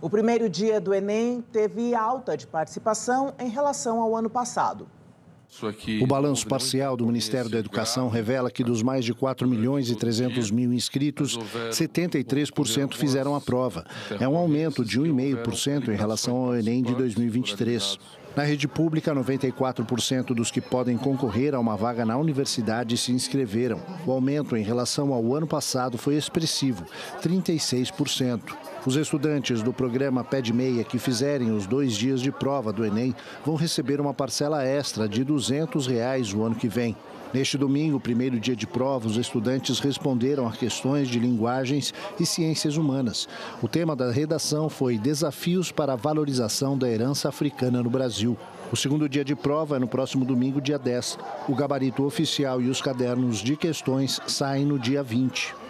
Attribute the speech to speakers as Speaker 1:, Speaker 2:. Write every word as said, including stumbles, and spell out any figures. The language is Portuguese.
Speaker 1: O primeiro dia do Enem teve alta de participação em relação ao ano passado.
Speaker 2: O balanço parcial do Ministério da Educação revela que dos mais de quatro milhões e trezentos mil inscritos, setenta e três por cento fizeram a prova. É um aumento de um vírgula cinco por cento em relação ao Enem de dois mil e vinte e três. Na rede pública, noventa e quatro por cento dos que podem concorrer a uma vaga na universidade se inscreveram. O aumento em relação ao ano passado foi expressivo, trinta e seis por cento. Os estudantes do programa Pé de Meia que fizerem os dois dias de prova do Enem vão receber uma parcela extra de duzentos reais o ano que vem. Neste domingo, primeiro dia de prova, os estudantes responderam a questões de linguagens e ciências humanas. O tema da redação foi Desafios para a Valorização da Herança Africana no Brasil. O segundo dia de prova é no próximo domingo, dia dez. O gabarito oficial e os cadernos de questões saem no dia vinte.